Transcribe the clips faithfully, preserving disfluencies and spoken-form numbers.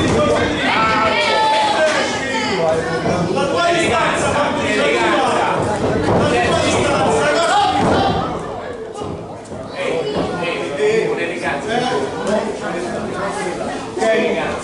La tua distanza, Fabri, la tua distanza, un'eleganza. Che eleganza.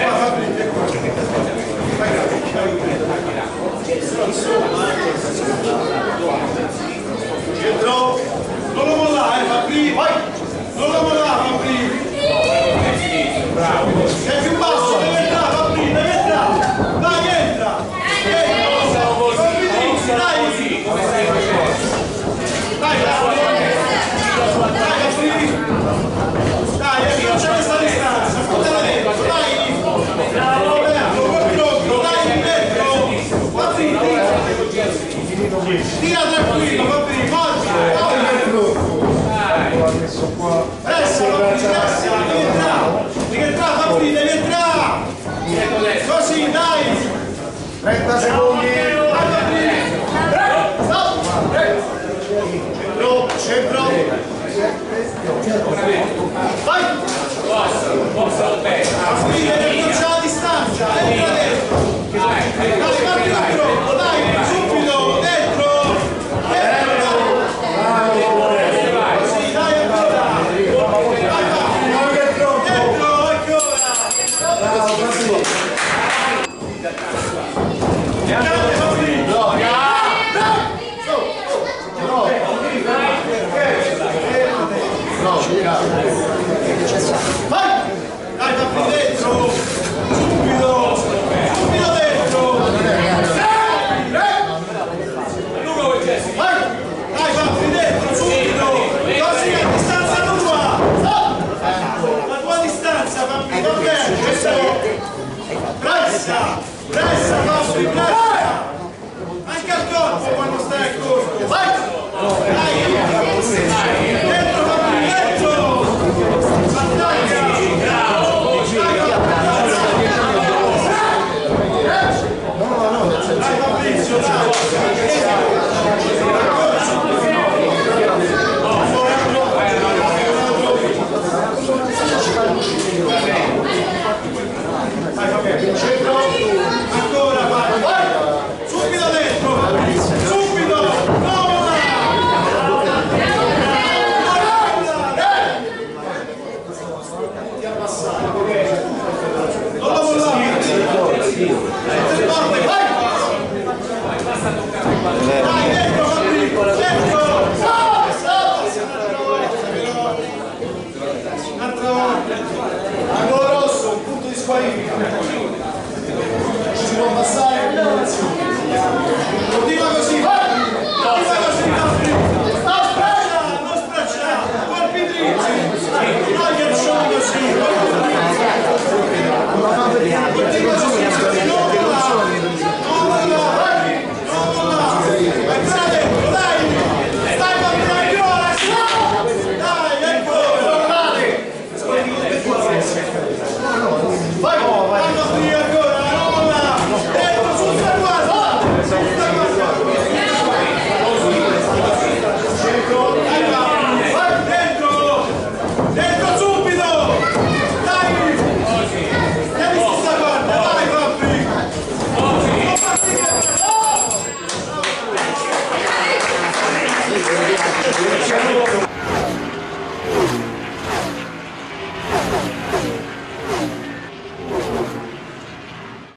Dentro, non lo mollare, Fabri, vai! Non lo mollare, Fabri! Bravo! Sei più basso, deve entrare, Fabri, deve entrare! Dai, entra! Entra! Fabri, dai! Come stai facendo? Dai, dai! Dai, Fabri! Dai, ecco, c'è questa distanza, ascoltala dentro, dai! Bravo, dentro, col tronco, dai, dentro! Fabri, tira tranquillo, Fabri, forza! Pressa, Fabri, pressa, devi entrare! Devi entrare, Fabri, devi entrare! Così, dai! trenta secondi! Vai, Fabri! Stop! Centro, centro! Vai! Posso bene! Fabri, devi accorciare la distanza! Entra dentro! Dai, Fabri, il tronco, dai! Subito, dentro! Dentro! Così, dai, ancora! Vai, Fabri! Dentro, ancora! Bravo, Fabri! Grande, Fabri! No, Vai! Dai, Fabri, dentro! Subito! Subito dentro! Vai! Dai, Fabri, dentro! Subito! Così a distanza tua! La tua distanza, Fabri, va bene! Pressa! Pressa, Fabri, pressa! Anche al corpo quando stai al corpo! Vai! Dai! Dentro, Fabri, dentro! Attacca! Dai, Fabrizio, dai! Vai, Fabrizio, centro! Ancora, vai! Vai! Subito dentro! Subito! No! Non lo mollare! Vai! Dai, dentro, Fabrizio! Dentro! Un'altra volta! Angolo rosso, un punto di squalifica! Ci si può passare! Continua così! Vai! Continua così! Non spraccia! Non spraccia! Colpi dritti! Noi ghiacciamo così! Continua così! Non mollare! Non mollare! Non mollare! Ancora dentro! Dai! Dai, Fabrizio! Ancora! Dai, ancora! Vai! Vai, Fabrizio, ancora! Non mollare! Dentro, su sta guarda! Su sta guarda! Centro! Dai, vai! Vai, dentro! Dentro subito! Dai! Tieni su sta guarda! Dai, Fabri! Non partire! Oh!